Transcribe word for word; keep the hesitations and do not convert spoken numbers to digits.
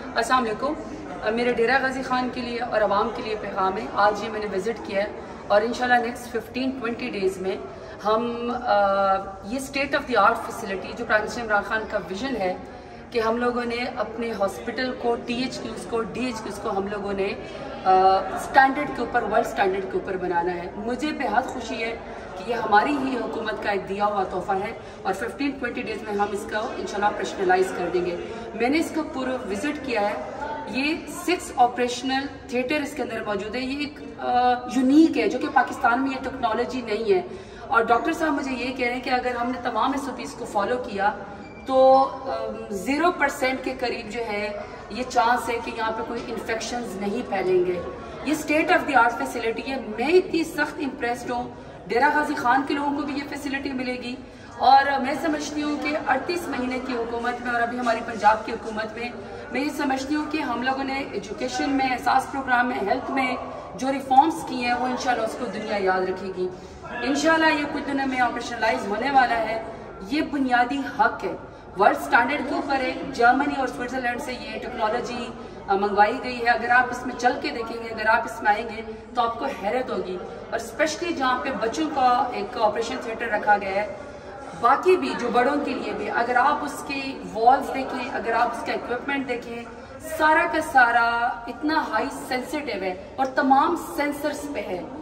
अस्सलाम वालेकुम। मेरे डेरा गाजी खान के लिए और आवाम के लिए पैगाम है। आज ये मैंने विज़िट किया है और इंशाल्लाह नेक्स्ट फिफ्टीन ट्वेंटी डेज़ में हम आ, ये state of the art facility जो प्राइम मिनिस्टर इमरान खान का विज़न है कि हम लोगों ने अपने हॉस्पिटल को, टी एच क्यूज़ को, डी एच क्यूज़ को हम लोगों ने स्टैंडर्ड के ऊपर, वर्ल्ड स्टैंडर्ड के ऊपर बनाना है। मुझे बेहद खुशी है कि ये हमारी ही हुकूमत का एक दिया हुआ तोहफा है और फिफ्टीन ट्वेंटी डेज़ में हम इसका इंशाल्लाह ऑपरेशनलाइज कर देंगे। मैंने इसका पूरा विज़िट किया है। ये सिक्स ऑपरेशनल थिएटर इसके अंदर मौजूद है। ये एक यूनिक है जो कि पाकिस्तान में ये टेक्नोलॉजी नहीं है। और डॉक्टर साहब मुझे ये कह रहे हैं कि अगर हमने तमाम एस ओ पीज़ को फॉलो किया तो ज़ीरो परसेंट के करीब जो है ये चांस है कि यहाँ पे कोई इन्फेक्शंस नहीं फैलेंगे। ये state of the art facility है। मैं इतनी सख्त इम्प्रेस्ड हूँ, डेरा गाजी खान के लोगों को भी ये फैसिलिटी मिलेगी और मैं समझती हूँ कि अड़तीस महीने की हुकूमत में और अभी हमारी पंजाब की हुकूमत में मैं ये समझती हूँ कि हम लोगों ने एजुकेशन में, एहसास प्रोग्राम में, हेल्थ में जो रिफॉर्म्स किए हैं वो इंशाल्लाह उसको दुनिया याद रखेगी। इंशाल्लाह ये कुछ दिनों में ऑपरेशनलाइज होने वाला है। ये बुनियादी हक है, वर्ल्ड स्टैंडर्ड के ऊपर है। जर्मनी और स्विट्जरलैंड से ये टेक्नोलॉजी मंगवाई गई है। अगर आप इसमें चल के देखेंगे, अगर आप इसमें आएंगे तो आपको हैरत होगी। और स्पेशली जहाँ पे बच्चों का एक ऑपरेशन थिएटर रखा गया है, बाकी भी जो बड़ों के लिए भी, अगर आप उसकी वॉल्स देखें, अगर आप उसका इक्विपमेंट देखें, सारा का सारा इतना हाई सेंसिटिव है और तमाम सेंसर्स पे है।